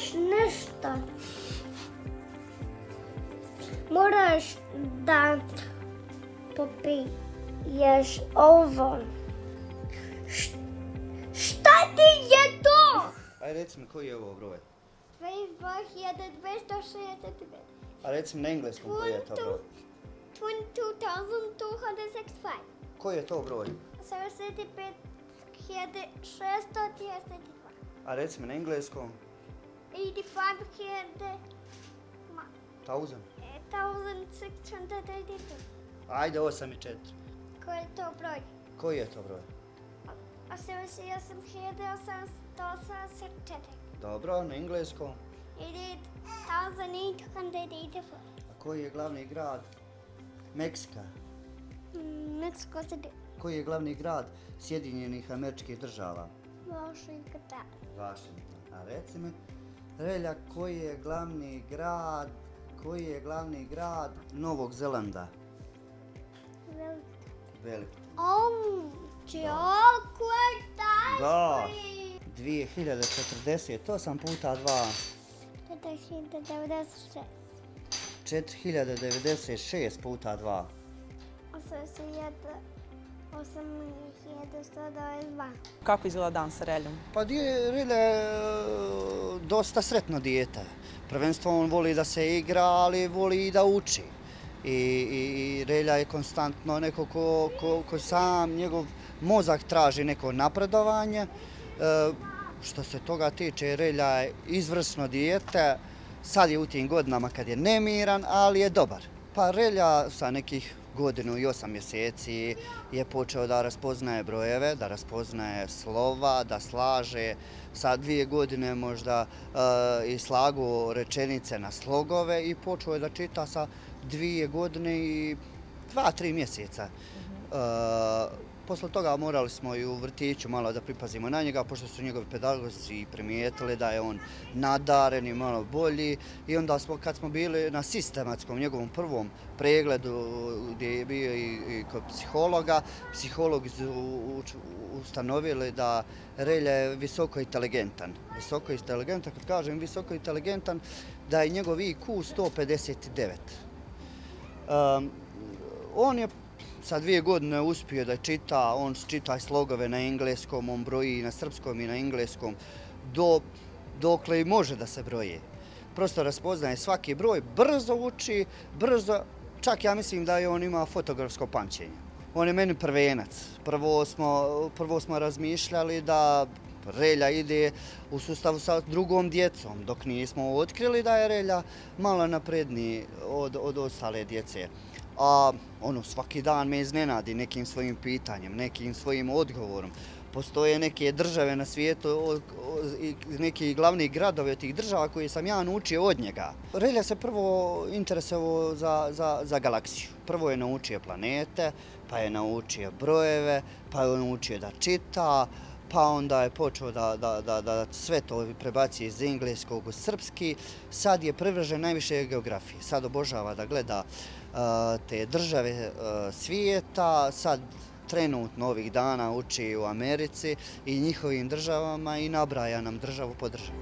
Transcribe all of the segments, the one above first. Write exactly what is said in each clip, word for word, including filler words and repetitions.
još nešto. Moraš da popiješ ovo. Š- šta ti je to? Aj reci mi koji je ovo broj? dvadeset dva hiljade dvesta šezdeset devet. A reci mi na engleskom koji je to broj? twenty-two thousand two hundred sixty-five. Koji je to broj? sedamdeset pet hiljada šesto trideset dva. A reci mi na engleskom? eighty-five hiljada Thousand. thousand six hundred eighty-two. Ajde osam i četiri. Koji je to broj? Koji je to broj? osamdeset osam hiljada osamsto osamdeset četiri. Dobro, na engleskom. eighty-eight thousand eight hundred eighty-four. A koji je glavni grad Meksika? Mm, Mexico City. Koji je glavni grad Sjedinjenih Američkih Država? Washington. Washington. A reci mi, Relja, koji je glavni grad, koji je glavni grad Novog Zelanda? Veliki. Veliki. Oh, chocolate ice Da. cream. dvije hiljade četrdeset osam puta dva. četiri hiljade devedeset šest. četiri hiljade devedeset šest puta dva. osam hiljada sto dvadeset dva. Kako izgleda dan sa Reljom? Pa dje, Relja je e, dosta sretno dijete. Prvenstveno on voli da se igra, ali voli i da uči. I, i, i Relja je konstantno neko ko, ko, ko sam, njegov mozak traži neko napredovanje. E, što se toga tiče, Relja je izvrsno dijete. Sad je u tim godinama kad je nemiran, ali je dobar. Pa Relja sa nekih godinu i osam mjeseci je počeo da raspoznaje brojeve, da raspoznaje slova, da slaže. Sa dvije godine možda e, i slagu rečenice na slogove i počeo je da čita sa dvije godine i dva, tri mjeseca. E, Posle toga morali smo i u vrtiću malo da pripazimo na njega, pošto su njegovi pedagozi primijetili da je on nadaren i malo bolji. I onda smo, kad smo bili na sistematskom njegovom prvom pregledu gdje je bio i, i kod psihologa, psihologi su ustanovili da Relja je visoko inteligentan. Visoko inteligentan, kad kažem visoko inteligentan, da je njegov I Q sto pedeset devet. Um, on je sa dvije godine uspio da čita, on čita slogove na engleskom, on broji na srpskom i na engleskom, do, dokle i može da se broji. Prosto raspoznaje svaki broj, brzo uči, brzo, čak ja mislim da je on ima fotografsko pamćenje. On je meni prvenac. Prvo smo, prvo smo razmišljali da Relja ide u sustavu sa drugom djecom, dok nismo otkrili da je Relja malo napredniji od, od ostale djece. A ono, svaki dan me iznenadi nekim svojim pitanjem, nekim svojim odgovorom. Postoje neke države na svijetu, neki glavni gradovi od tih država koje sam ja naučio od njega. Relja se prvo interesovao za, za, za galaksiju. Prvo je naučio planete, pa je naučio brojeve, pa je naučio da čita, pa onda je počeo da, da, da, da sve to prebaci iz engleskog u srpski. Sad je privržen najviše geografije. Sad obožava da gleda uh, te države uh, svijeta. Sad trenutno ovih dana uči u Americi i njihovim državama i nabraja nam državu po državu.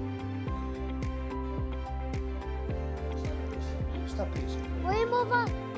Šta piše? Pojmova.